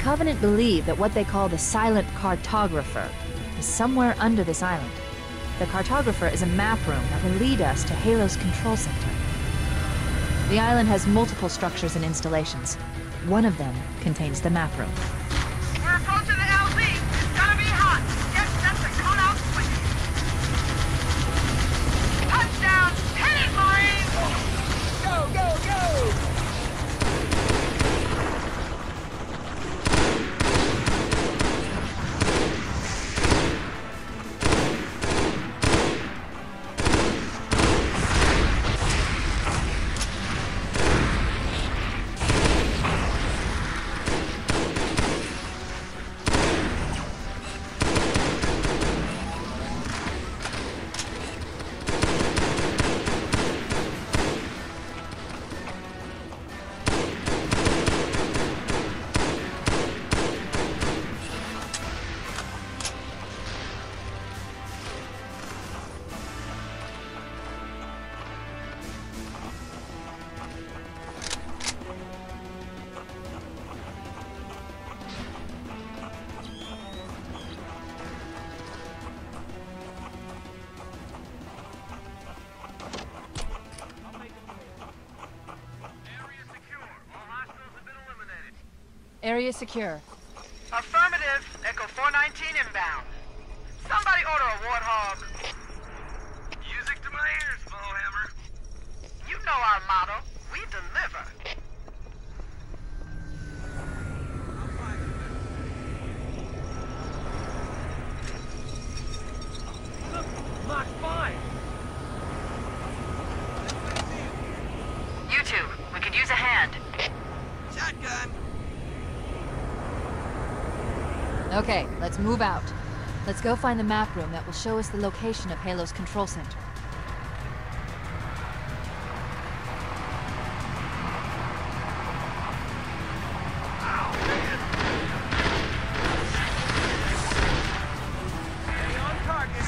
Covenant believe that what they call the silent Cartographer is somewhere under this island. The Cartographer is a map room that will lead us to Halo's control center. The island has multiple structures and installations. One of them contains the map room. We're approaching the LZ. It's gonna be hot. Get set to cut out quick. Touchdown! Hit it, Marines! Go, go, go! Area secure. Affirmative. Echo 419 inbound. Somebody order a warthog. Music to my ears, Bowhammer. You know our motto. We deliver. Look, Mach 5. You two, we could use a hand. Shotgun. Okay, let's move out. Let's go find the map room that will show us the location of Halo's control center. Stay on target.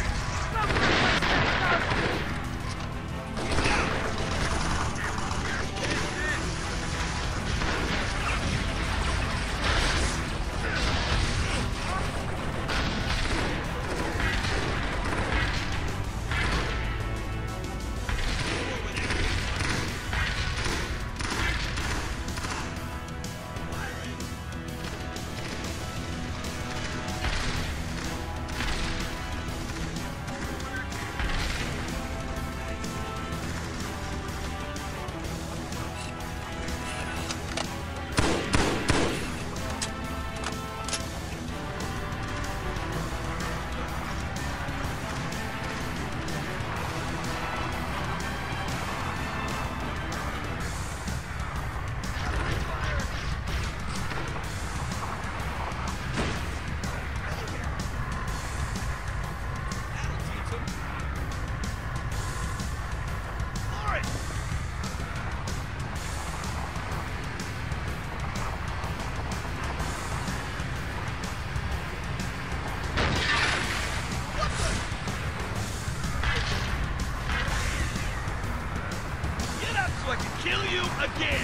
So I can kill you again!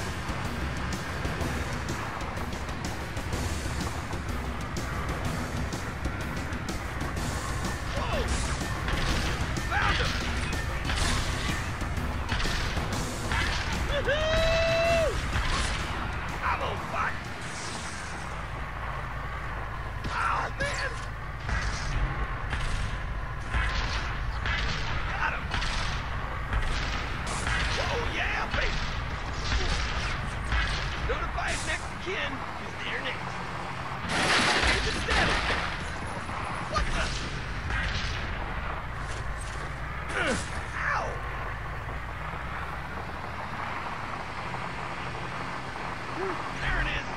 Whoa! Found him! Woohoo! I'm on fire! Oh, man! Got him! Oh yeah, baby! Notify his next of kin, because they're next. Here's the step! What the? Ow! There it is!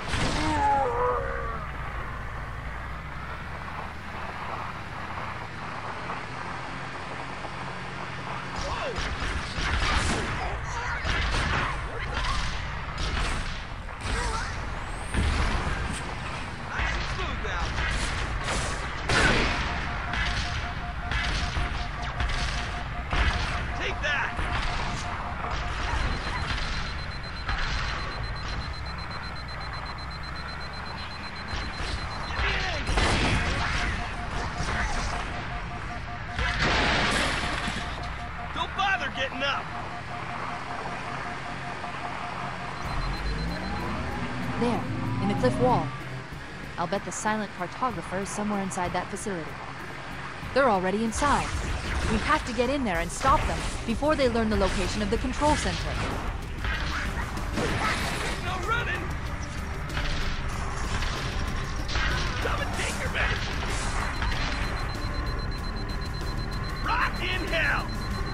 cliff wall. I'll bet the silent cartographer is somewhere inside that facility. They're already inside. We have to get in there and stop them before they learn the location of the control center. No running! Come and take your man! Rock in hell!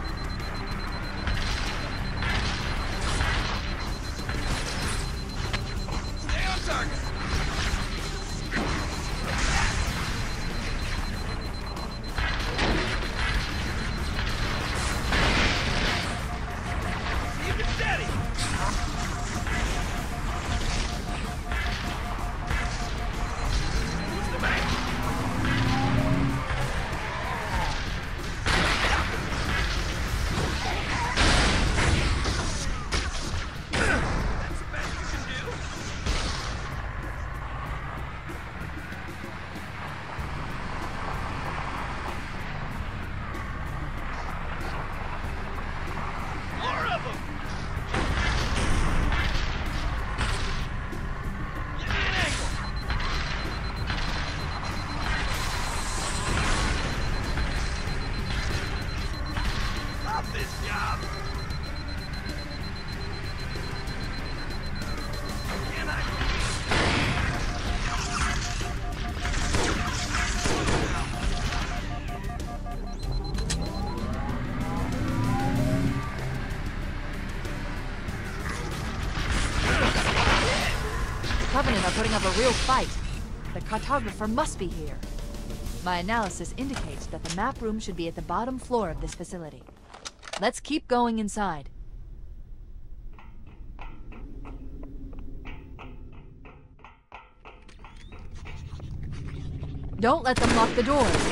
Stay on target! Keep it steady! Who's the man? That's the best you can do? More of them! Give me an angle! Love this job! Can I The Covenant are putting up a real fight. The cartographer must be here. My analysis indicates that the map room should be at the bottom floor of this facility. Let's keep going inside. Don't let them lock the doors.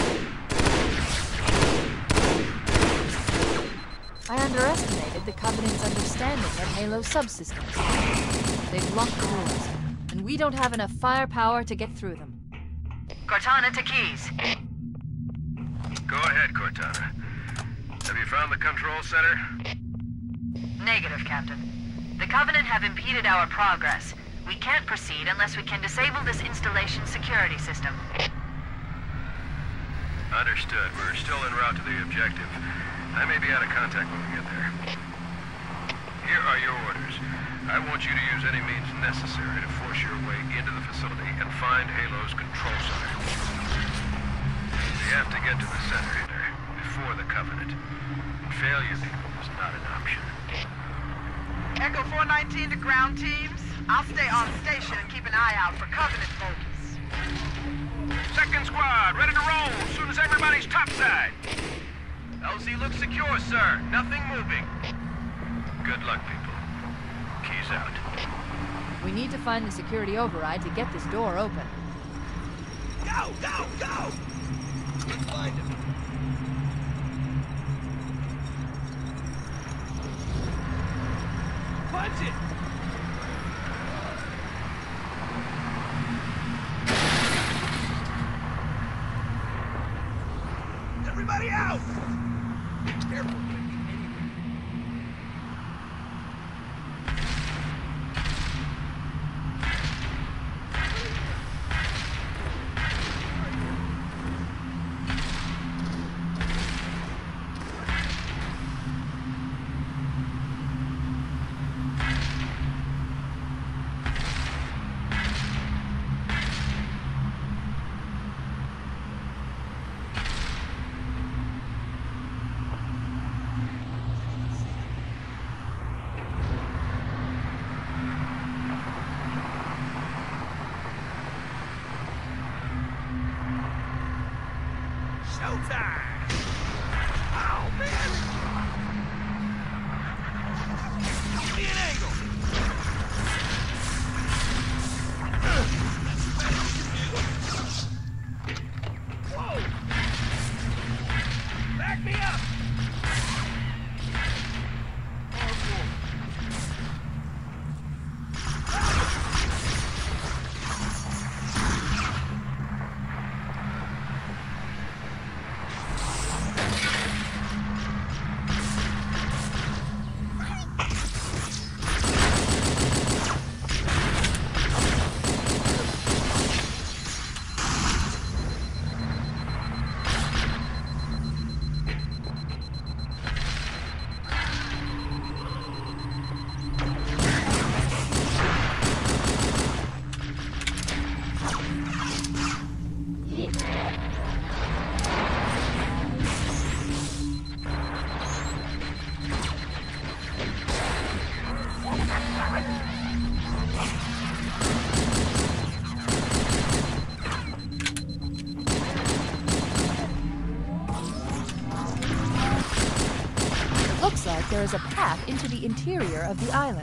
I underestimated the Covenant's understanding of Halo subsystems. They've locked the doors, and we don't have enough firepower to get through them. Cortana to Keys. Go ahead, Cortana. Have you found the control center? Negative, Captain. The Covenant have impeded our progress. We can't proceed unless we can disable this installation's security system. Understood. We're still en route to the objective. I may be out of contact when we get there. Here are your orders. I want you to use any means necessary to force your way into the facility and find Halo's control center. We have to get to the center here before the Covenant. Failure, people, is not an option. Echo 419 to ground teams. I'll stay on station and keep an eye out for Covenant focus. Second squad, ready to roll as soon as everybody's topside. LZ looks secure, sir. Nothing moving. Good luck, people. Keys out. We need to find the security override to get this door open. Go, go, go! Let's find him. Punch it! Everybody out! Careful. Showtime! Oh, man! Give me an angle! Whoa! Back me up! there is a path into the interior of the island.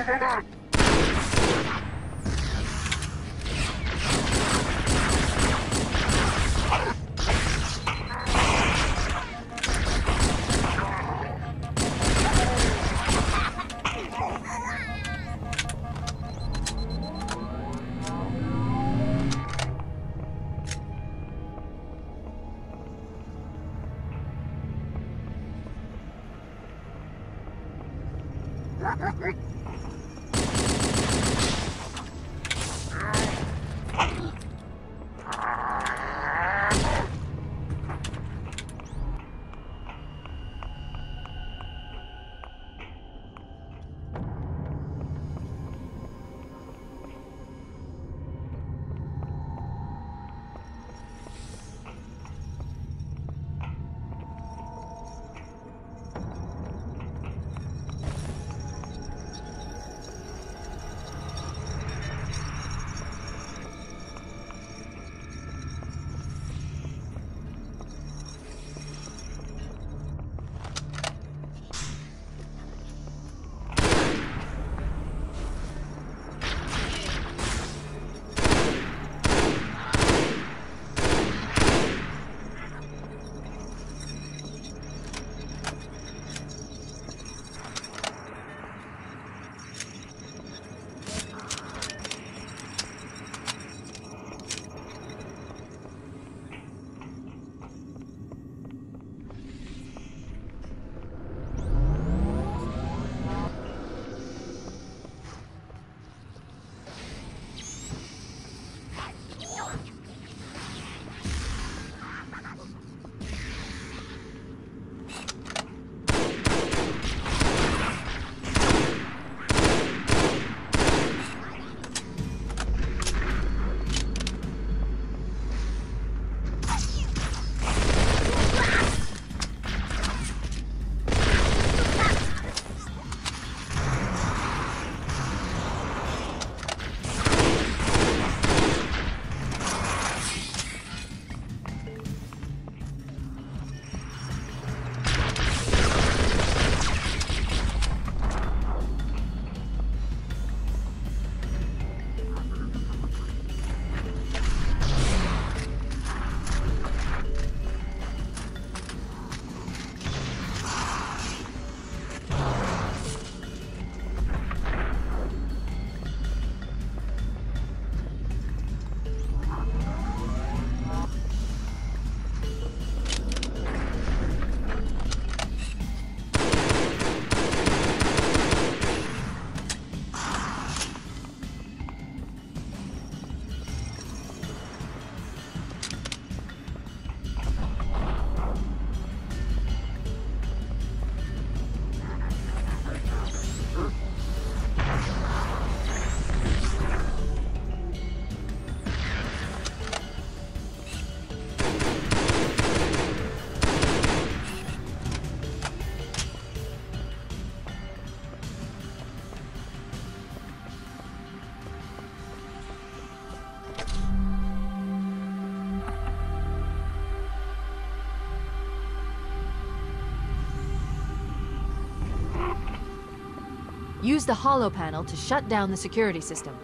Use the holo panel to shut down the security system.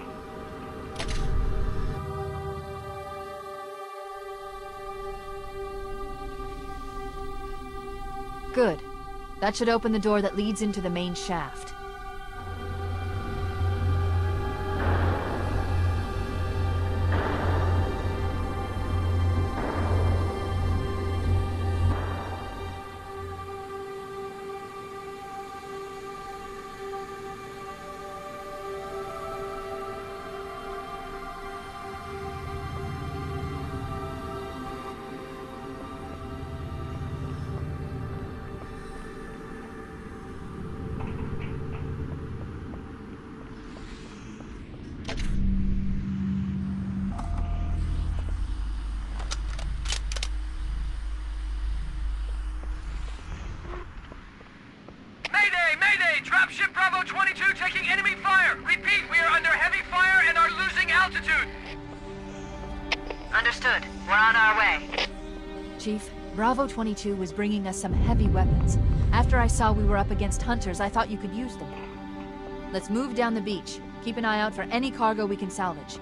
Good. That should open the door that leads into the main shaft. Dropship Bravo 22 taking enemy fire! Repeat, we are under heavy fire and are losing altitude! Understood. We're on our way. Chief, Bravo 22 was bringing us some heavy weapons. After I saw we were up against hunters, I thought you could use them. Let's move down the beach. Keep an eye out for any cargo we can salvage.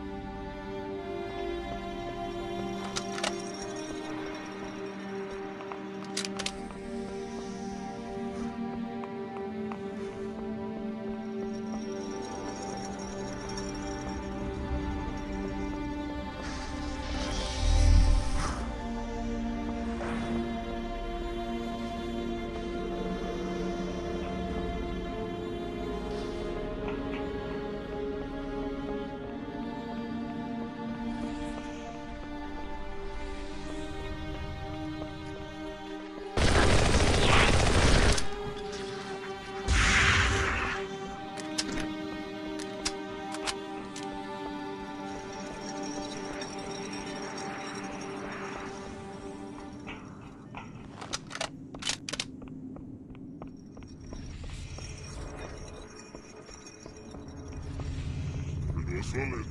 Solid.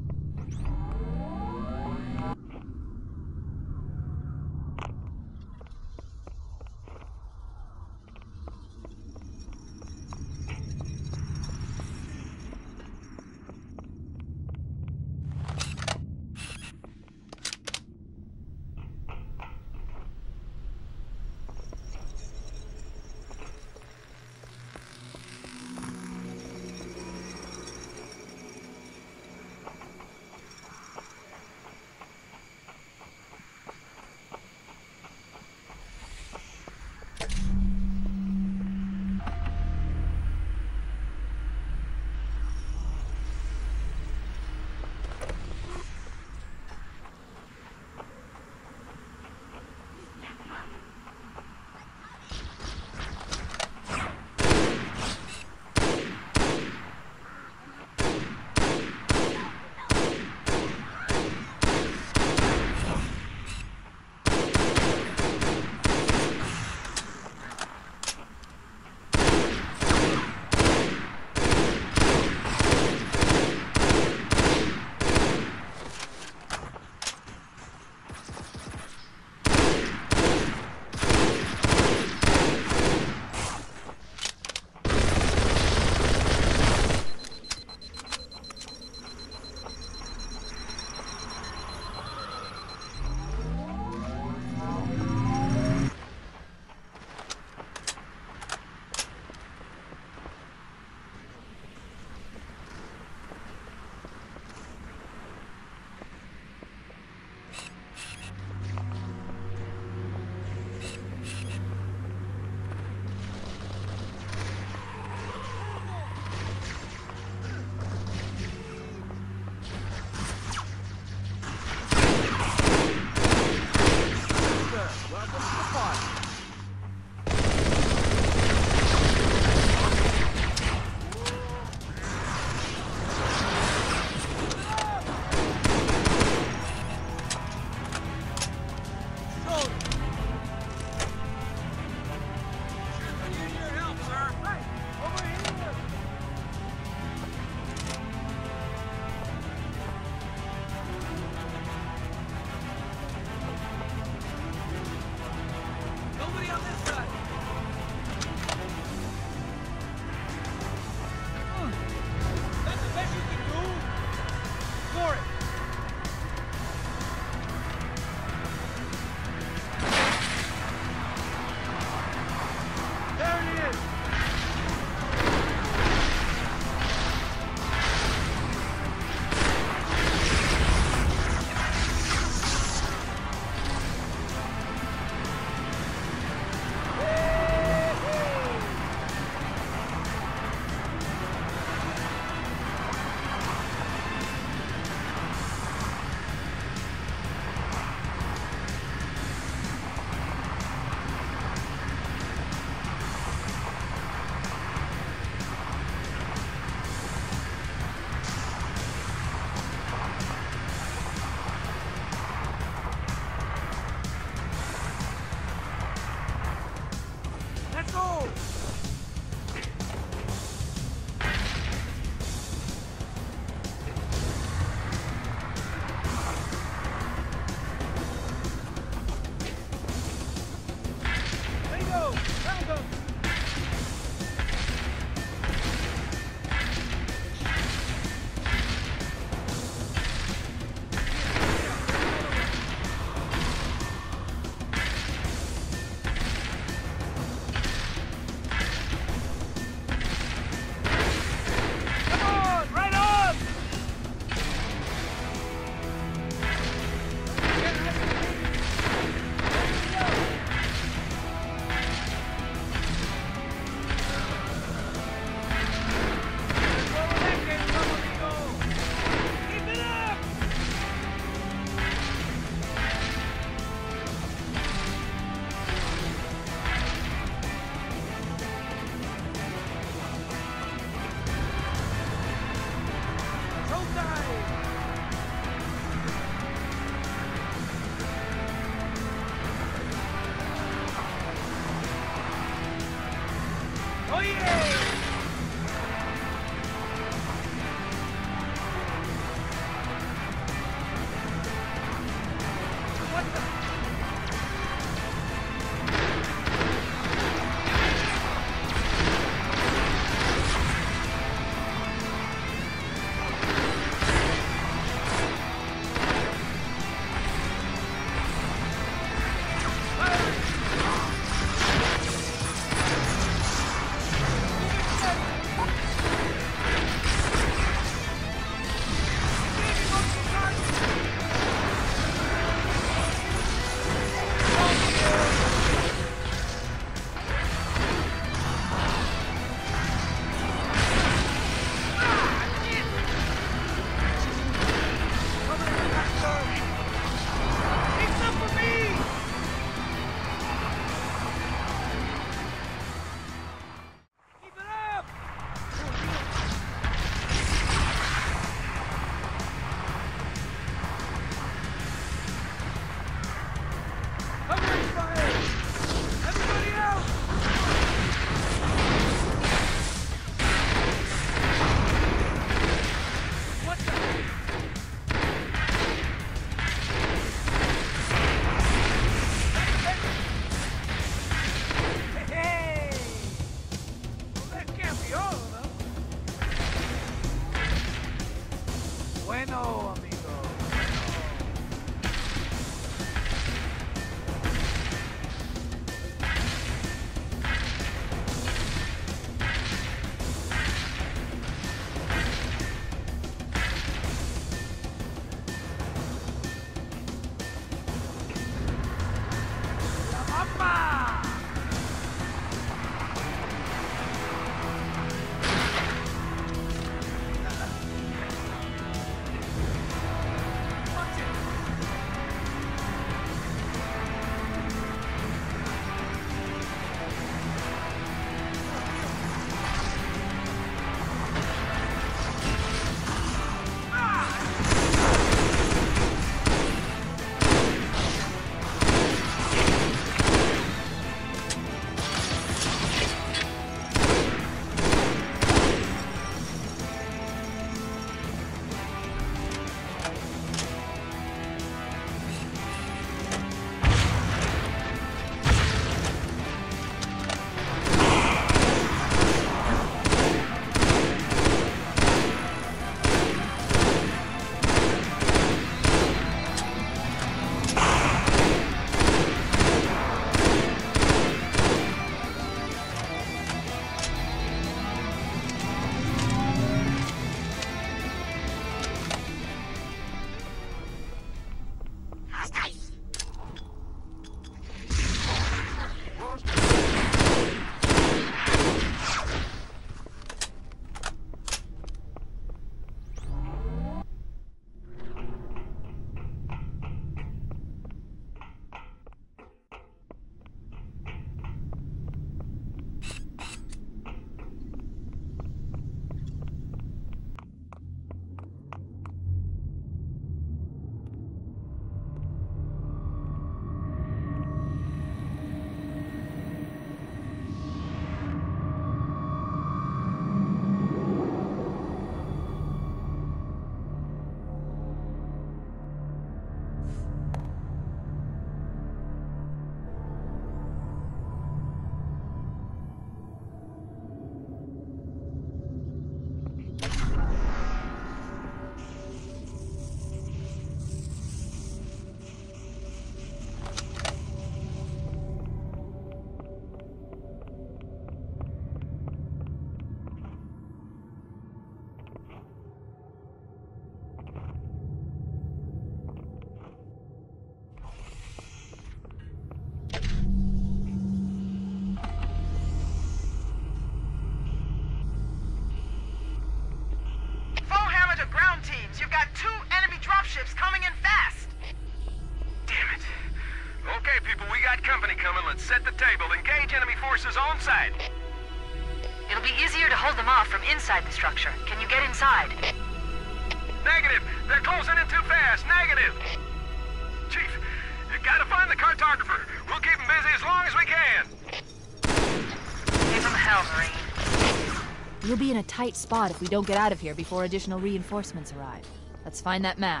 got company coming. Let's set the table. Engage enemy forces on site. It'll be easier to hold them off from inside the structure. Can you get inside? Negative! They're closing in too fast! Negative! Chief, you gotta find the cartographer. We'll keep him busy as long as we can. Give him hell, Marine. We'll be in a tight spot if we don't get out of here before additional reinforcements arrive. Let's find that map.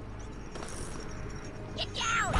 Get down!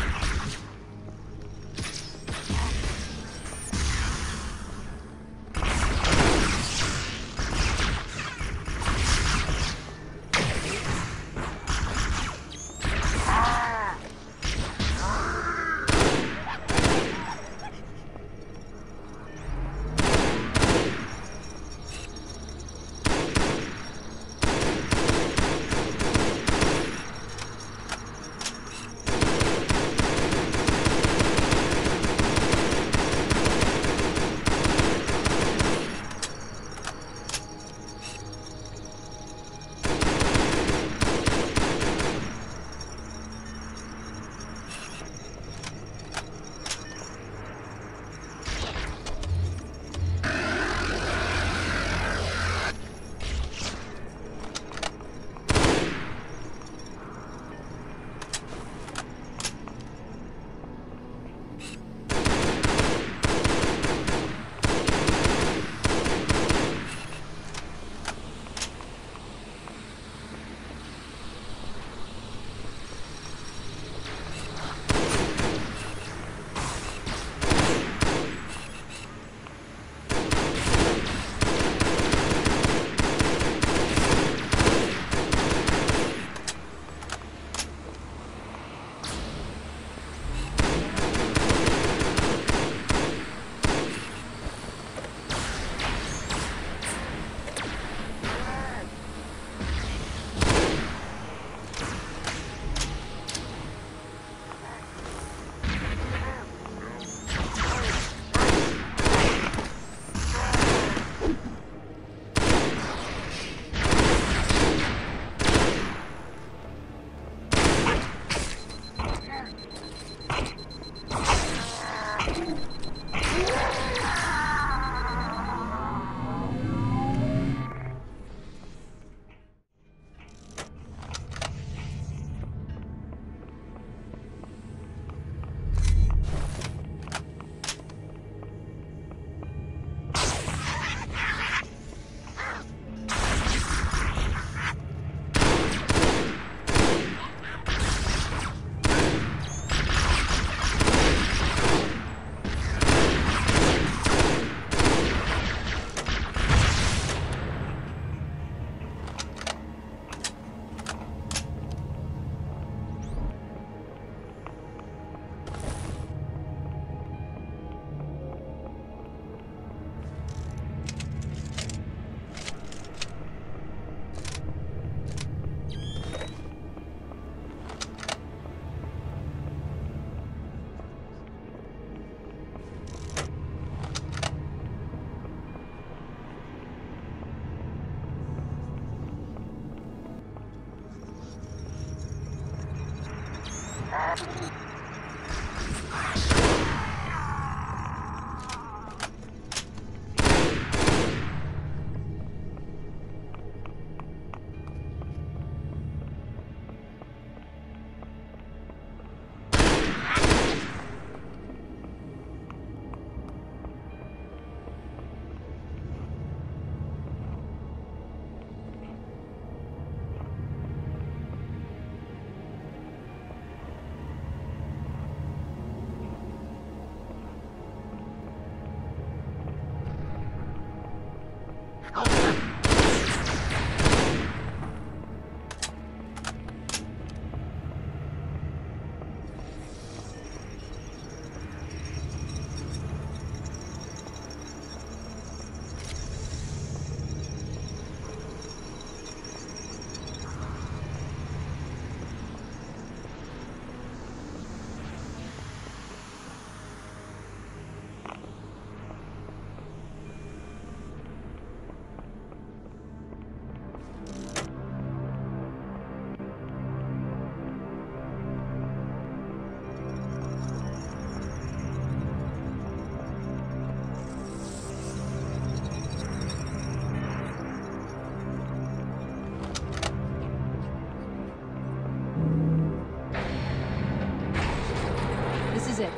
is it?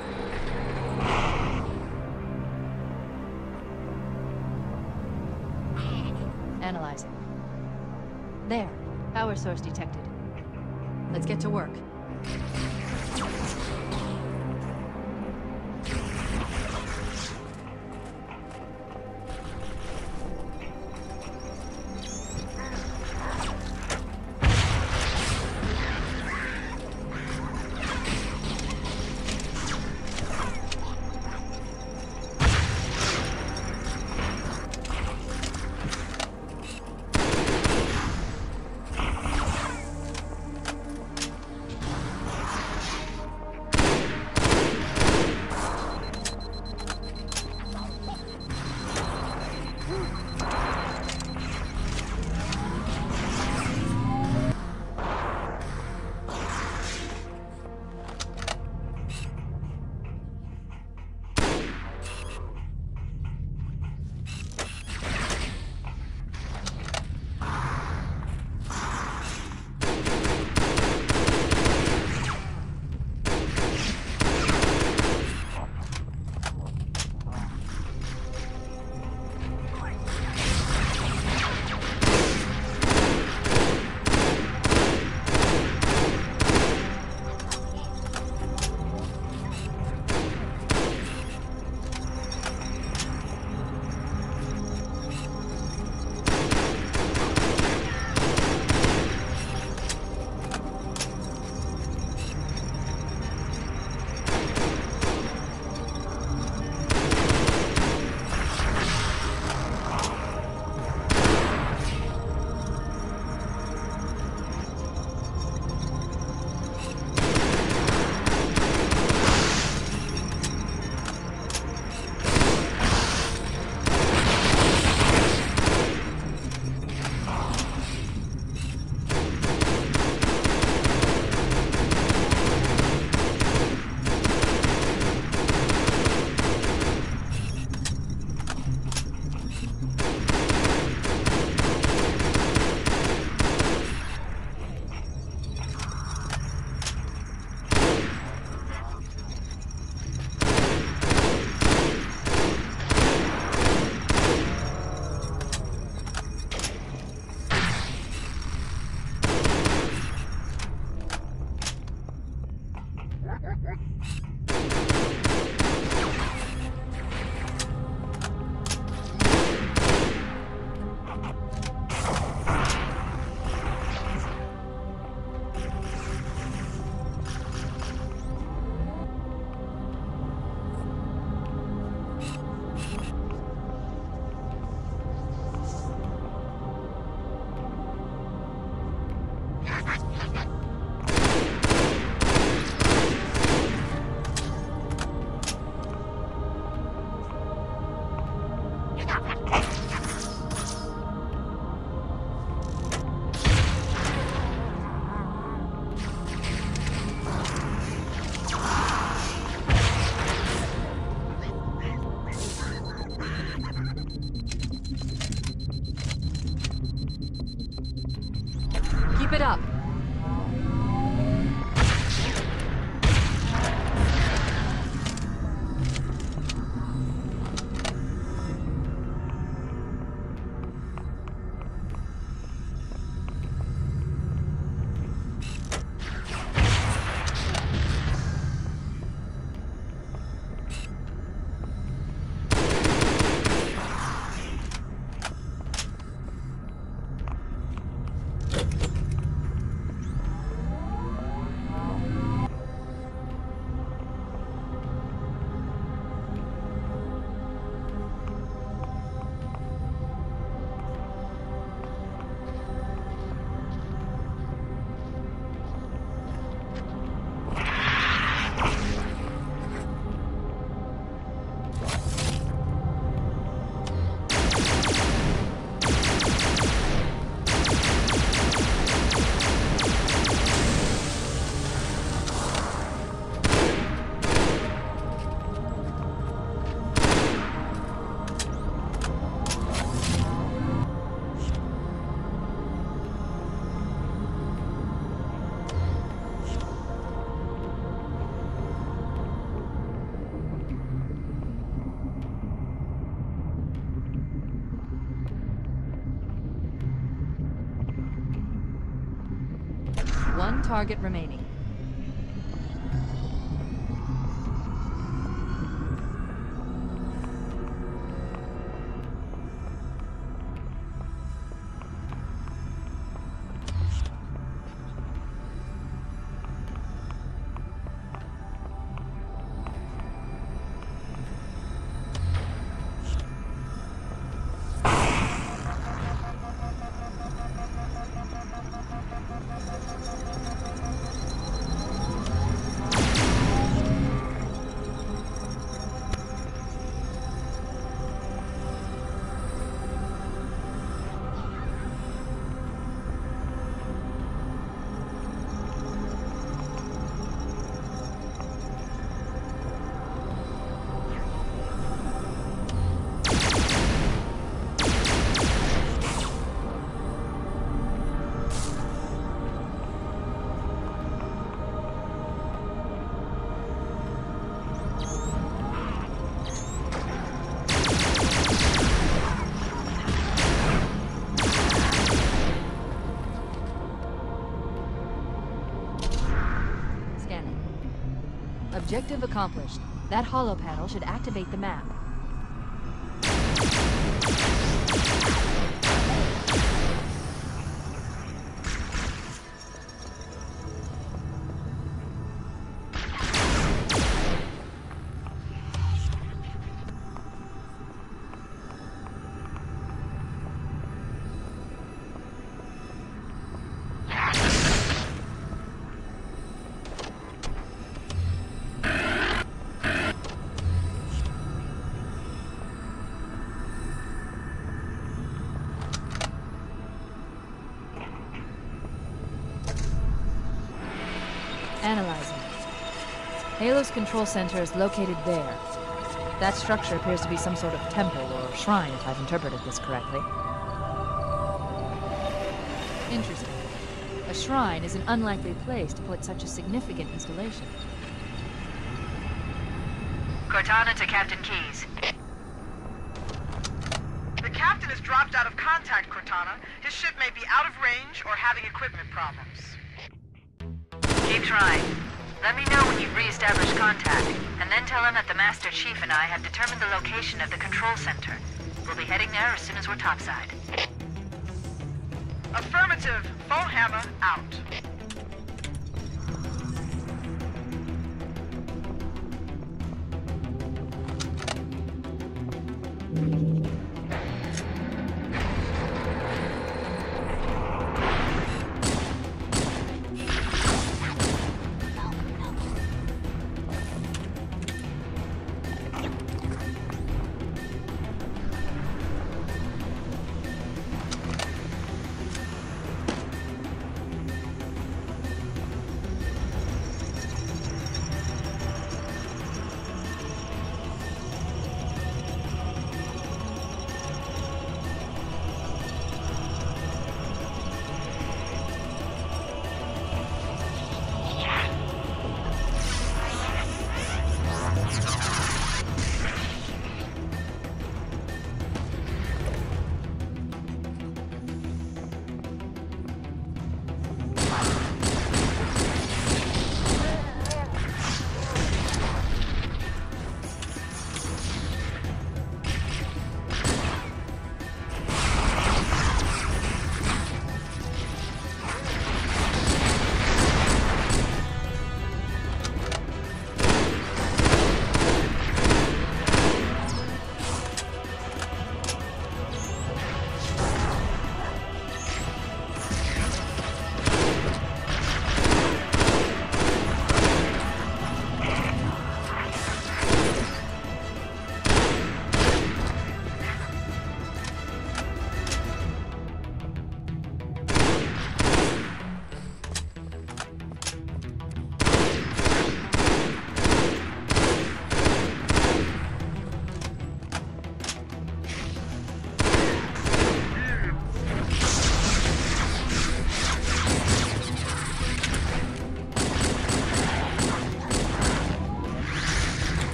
Analyzing. There. Power source detected. Let's get to work. One target remaining. Objective accomplished. That holo panel should activate the map. Analyzing. Halo's control center is located there. That structure appears to be some sort of temple or shrine, if I've interpreted this correctly. Interesting. A shrine is an unlikely place to put such a significant installation. Cortana to Captain Keyes. The captain has dropped out of contact, Cortana. His ship may be out of range or having equipment problems. Keep trying. Let me know when you've re-established contact, and then tell him that the Master Chief and I have determined the location of the control center. We'll be heading there as soon as we're topside. Affirmative. Foehammer out.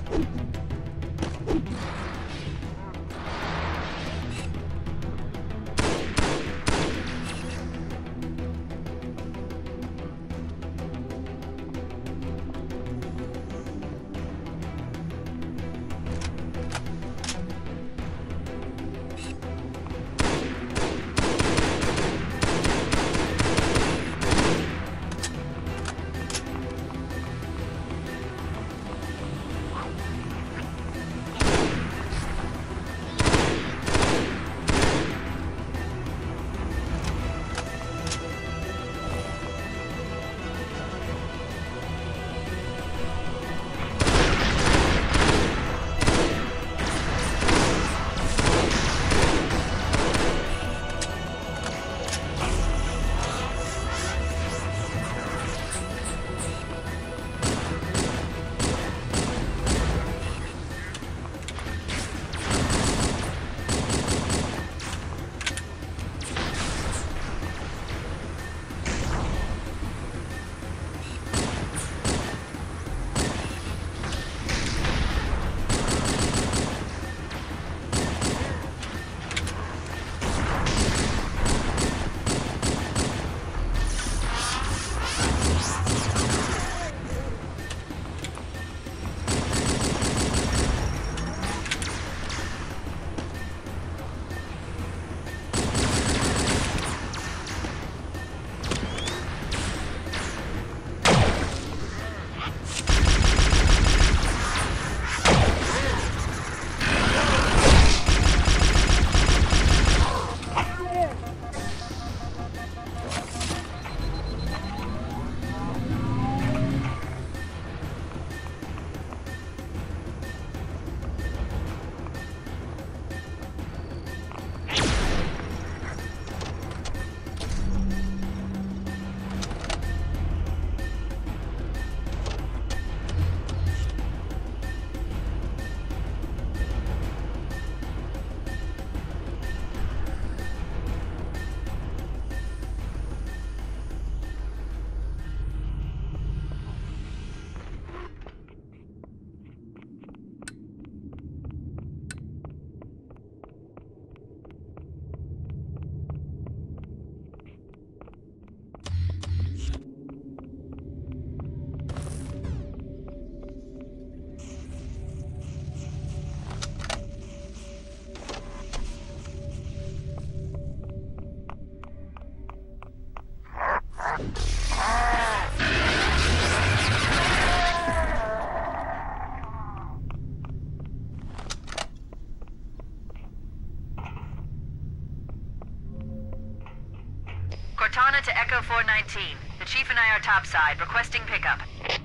Cortana to Echo 419. The Chief and I are topside, requesting pickup.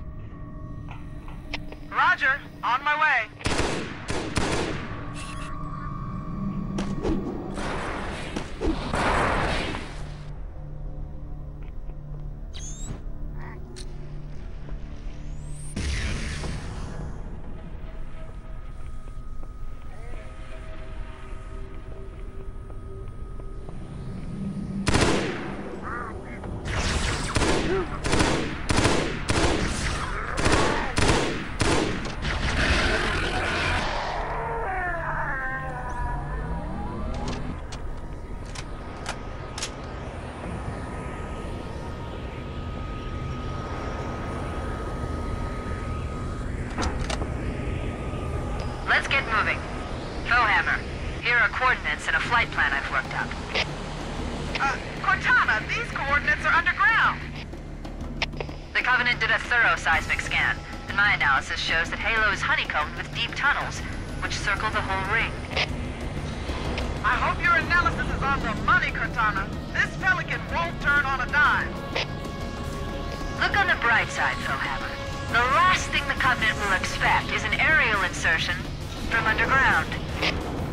Roger, on my way. Let's get moving. Foehammer, here are coordinates and a flight plan I've worked up. Cortana, these coordinates are underground. The Covenant did a thorough seismic scan, and my analysis shows that Halo is honeycombed with deep tunnels, which circle the whole ring. I hope your analysis is on the money, Cortana. This Pelican won't turn on a dime. Look on the bright side, Foehammer. The last thing the Covenant will expect is an aerial insertion from underground.